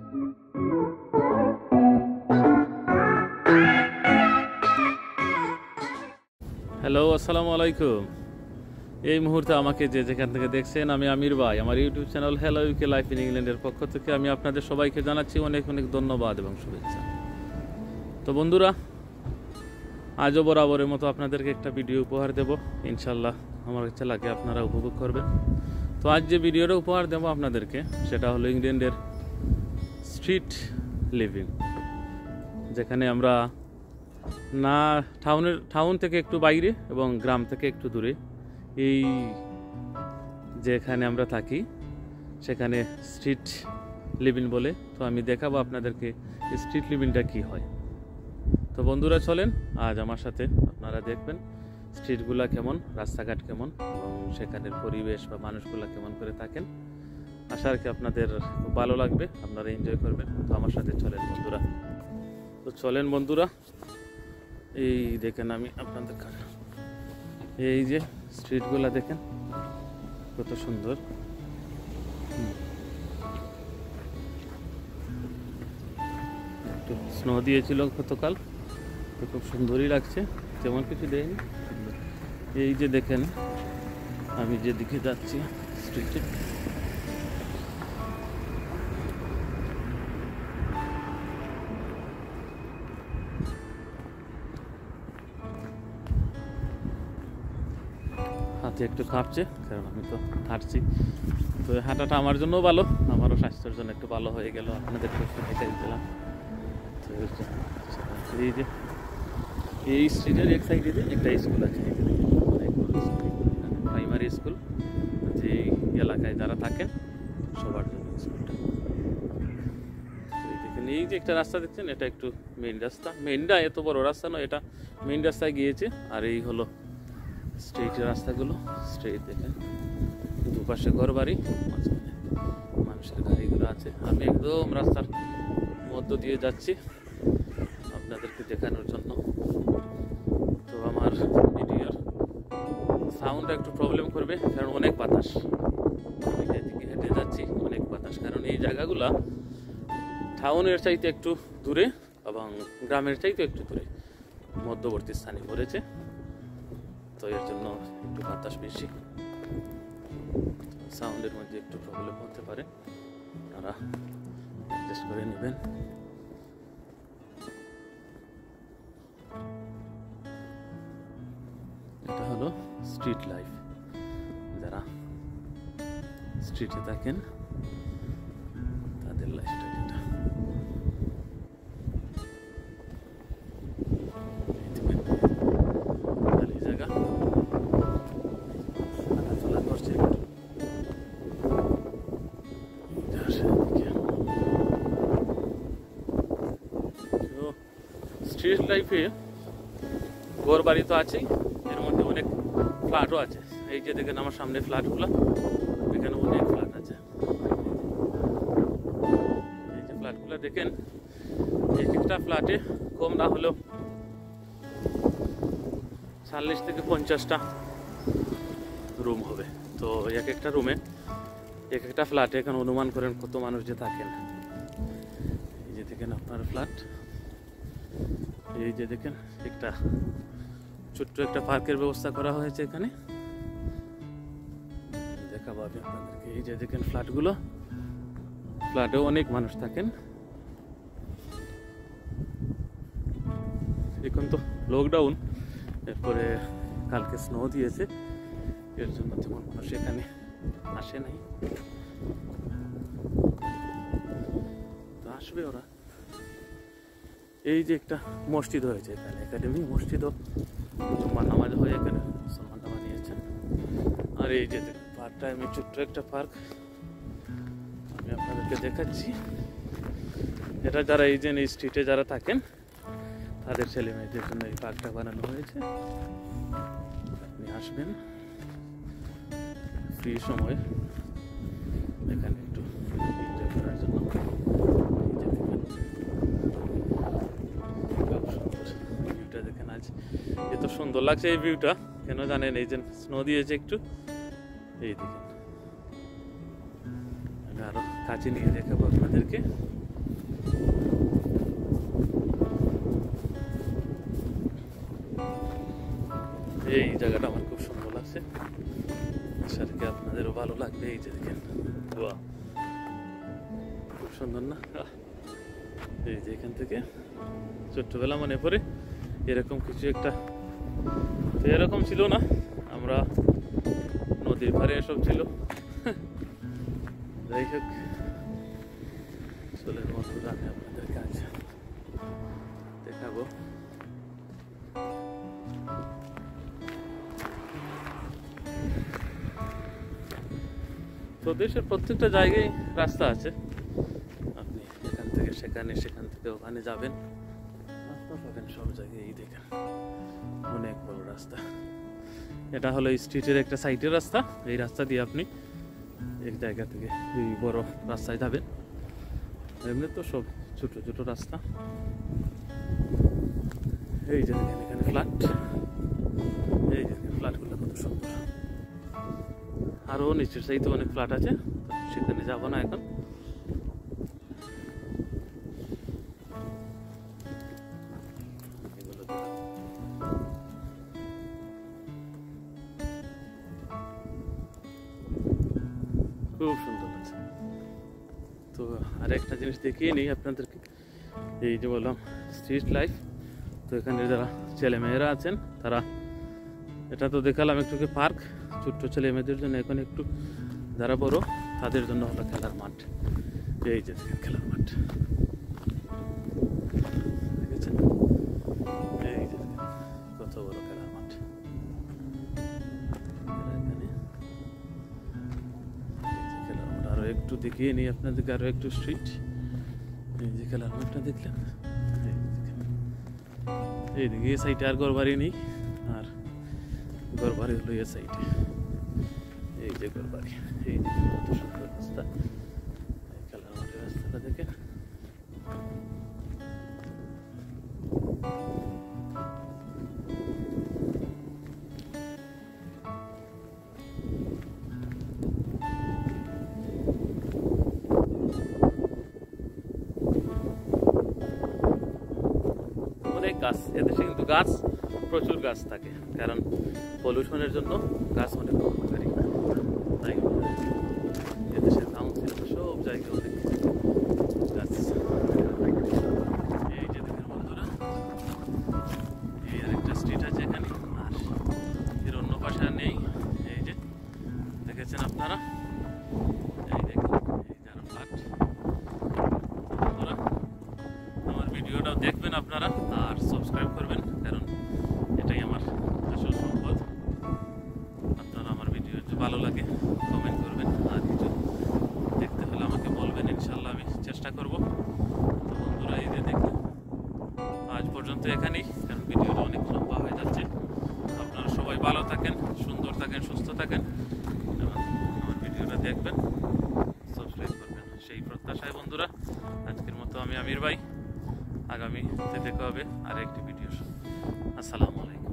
Hello, আসসালামু আলাইকুম। এই মুহূর্তে আমাকে যে যেখান থেকে দেখছেন, আমি আমির ভাই, আমার YouTube channel hello UK life in ইংল্যান্ডের পক্ষ থেকে আমি আপনাদের সবাইকে জানাচ্ছি অনেক অনেক ধন্যবাদ এবং শুভেচ্ছা। তো বন্ধুরা, আজও বরাবরের মতো আপনাদেরকে একটা ভিডিও উপহার দেব, ইনশাল্লাহ আমার ইচ্ছা লাগে আপনারা উপভোগ করবেন। তো আজ যে ভিডিওটা উপহার দেব আপনাদেরকে, সেটা হলো ইংল্যান্ডের স্ট্রিট লিভিং, যেখানে আমরা না টাউন থেকে একটু বাইরে এবং গ্রাম থেকে একটু দূরে এই যেখানে আমরা থাকি সেখানে স্ট্রিট লিভিং বলে। তো আমি দেখাবো আপনাদেরকে স্ট্রিট লিভিংটা কি হয়। তো বন্ধুরা চলেন, আজ আমার সাথে আপনারা দেখবেন স্ট্রিটগুলা কেমন, রাস্তাঘাট কেমন এবং সেখানের পরিবেশ বা মানুষগুলা কেমন করে থাকেন। আশা রাখি আপনাদের খুব ভালো লাগবে, আপনারা এনজয় করবেন। তো আমার সাথে চলেন বন্ধুরা। তো চলেন বন্ধুরা, এই দেখেন আমি আপনাদের এই যে স্ট্রিটগুলা দেখেন কত সুন্দর। একটু স্নো দিয়েছিল গতকাল, তো খুব সুন্দরই লাগছে, তেমন কিছু দেয়নি। এই যে দেখেন আমি যেদিকে যাচ্ছি স্ট্রিটে, হাতে একটু কাঁপছে কারণ আমি তো হাঁটছি। তো হাঁটাটা আমার জন্যও ভালো, আমারও স্বাস্থ্যের জন্য একটু ভালো হয়ে গেল, আপনাদেরকে একটু হেঁটে দিলাম। তো এই যে এই স্ট্রিটের এক সাইডে একটা স্কুল আছে, প্রাইমারি স্কুল, যে এলাকায় যারা থাকেন সবার জন্য স্কুলটা। দেখেন এই যে একটা রাস্তা দেখছেন, এটা একটু মেইন রাস্তা, মেইনটা এত বড় রাস্তা নয়, এটা মেইন রাস্তায় গিয়েছে। আর এই হলো স্ট্রিটের রাস্তাগুলো, স্ট্রিট দেখেন দুপাশে ঘর বাড়ি, মাঝখানে মানুষের গাড়িগুলো আছে। আমি একদম রাস্তার মধ্য দিয়ে যাচ্ছি আপনাদেরকে দেখানোর জন্য। তো আমার ভিডিওর সাউন্ড একটু প্রবলেম করবে কারণ অনেক বাতাস, আমি যেদিকে হেঁটে যাচ্ছি অনেক বাতাস, কারণ এই জায়গাগুলা টাউনের চাইতে একটু দূরে এবং গ্রামের চাইতে একটু দূরে মধ্যবর্তী স্থানে পড়েছে, তো এর জন্য একটু বাতাস বেশি, সাউন্ডের মধ্যে একটু প্রবলেম হতে পারে, আপনারা অ্যাডজাস্ট করে নেবেন। এটা হলো স্ট্রিট লাইফ, যারা স্ট্রিটে থাকেন তাদের লাইফটা যেটা। খালি জায়গা, হাঁটাচলা করছে একটু। স্ট্রিট লাইফে ঘর বাড়ি তো আছেই, এর মধ্যে অনেক ফ্ল্যাটও আছে। এই যে দেখেন আমার সামনে ফ্ল্যাটগুলো, এখানে অনেক ফ্ল্যাট আছে। এই যে ফ্ল্যাটগুলো দেখেন, এক একটা ফ্ল্যাটে কম না হলেও 40 থেকে 50টা রুম হবে। তো এক একটা রুমে, এক একটা ফ্ল্যাটে এখন অনুমান করেন কত মানুষ যে থাকেন। এই যে দেখেন আপনার ফ্ল্যাট, এই যে দেখেন একটা ছোট্ট একটা পার্কের ব্যবস্থা করা হয়েছে এখানে, দেখাবো আমি আপনাদেরকে। এই যে দেখেন ফ্ল্যাটগুলো, ফ্ল্যাটেও অনেক মানুষ থাকেন। এখন তো লকডাউন, এরপরে কালকে স্নো দিয়েছে, এর জন্য তেমন মানুষ এখানে আসে নাই, তো আসবে ওরা। এই যে একটা মসজিদ হয়েছে এখানে, একাডেমি মসজিদও নামাজ হয়ে এখানে মুসলমানরা বানিয়েছেন। আর এই যে পার্কটা, আমি ছোট্ট একটা পার্ক আমি আপনাদেরকে দেখাচ্ছি। এটা যারা এই যে এই স্ট্রিটে যারা থাকেন তাদের ছেলে মেয়েদের জন্য এই পার্কটা বানানো হয়েছে। আপনি আসবেন ফ্রি সময় এখানে একটু এনজয় করার জন্য। ভিউটা দেখেন, আজ এত সুন্দর লাগছে এই ভিউটা, কেন জানেন? এই যে স্নো দিয়েছে একটু, এই দেখেন। আমি আরো কাছে নিয়ে দেখাবো আপনাদেরকে। এই জায়গাটা আমার খুব সুন্দর লাগছে, আশা রাখি আপনাদেরও ভালো লাগবে। এই যে দেখেন, বাহ খুব সুন্দর না? এই যে এখান থেকে ছোট্টবেলা মনে পড়ে এরকম কিছু একটা, তো এরকম ছিল না, আমরা নদীর ধারে এসব ছিল। যাই হোক, চলেন বন্ধুরা আমি আপনাদের কাজ দেখাবো। তো দেশের প্রত্যেকটা জায়গায় রাস্তা আছে, আপনি এখান থেকে সেখানে, সেখান থেকে ওখানে যাবেন, রাস্তা পাবেন সব জায়গায়। এই দেখেন অনেক বড় রাস্তা, এটা হলো স্ট্রিটের একটা সাইডের রাস্তা। এই রাস্তা দিয়ে আপনি এক জায়গা থেকে এই বড় রাস্তায় যাবেন। এমনি তো সব ছোট ছোট রাস্তা। এই যে দেখেন এখানে ফ্ল্যাট, এই যে ফ্ল্যাটগুলো কত সুন্দর। আরো নিচের সাইডে অনেক ফ্ল্যাট আছে, সেখানে যাব না এখন। খুব সুন্দর লাগছে। তো আরেকটা জিনিস দেখিয়ে নিই আপনাদেরকে, এই যে বললাম স্ট্রিট লাইফ। তো এখানে যারা ছেলেমেয়েরা আছেন তারা, এটা তো দেখালাম একটু পার্ক, ছোট্ট ছেলে মেয়েদের জন্য। এখন একটু যারা বড় তাদের জন্য হলো খেলার মাঠ। এই যে খেলার মাঠ দেখেছেন, এই যে কত বড় খেলার মাঠ। আরো একটু দেখিয়ে নিই আপনাদেরকে, আরো একটু স্ট্রিট। এই যে খেলার মাঠটা দেখলেন, এইদিকে এই সাইডে আর ঘর বাড়ি নেই, আর ঘর বাড়ি হলো এই সাইডে। এই যে ঘর বাড়ি, এই যে কত সুন্দর রাস্তা, খেলার মাঠের রাস্তাটা দেখেন। গাছ, এদেশে কিন্তু গাছ প্রচুর গাছ থাকে, কারণ পলিউশনের জন্য গাছ অনেক উপকারী। তাই এদেশের কাউন্সিল সব জায়গায় অনেক গাছ। এই যে দেখেন বন্ধুরা, এই আরেকটা স্ট্রিট আছে এখানে, আর এর অন্য পাশে নেই। এই যে দেখেছেন আপনারা, এই দেখেন এই যারা ফ্ল্যাট। বন্ধুরা আমার ভিডিওটাও দেখবেন আপনারা, আর সাবস্ক্রাইব করবেন, কারণ এটাই আমার আসল সম্পদ। আপনারা আমার ভিডিও যদি ভালো লাগে কমেন্ট করবেন, আর কিছু দেখতে হলে আমাকে বলবেন, ইনশাল্লাহ আমি চেষ্টা করব। তো বন্ধুরা এই যে দেখুন, আজ পর্যন্ত এখানেই, কারণ ভিডিওটা অনেক লম্বা হয়ে যাচ্ছে। আপনারা সবাই ভালো থাকেন, সুন্দর থাকেন, সুস্থ থাকেন, এবং আমার ভিডিওটা দেখবেন, সাবস্ক্রাইব করবেন, সেই প্রত্যাশায় বন্ধুরা আজকের মতো আমি আমির ভাই। আগামীতে দেখা হবে আর একটি ভিডিও। আসসালামু আলাইকুম।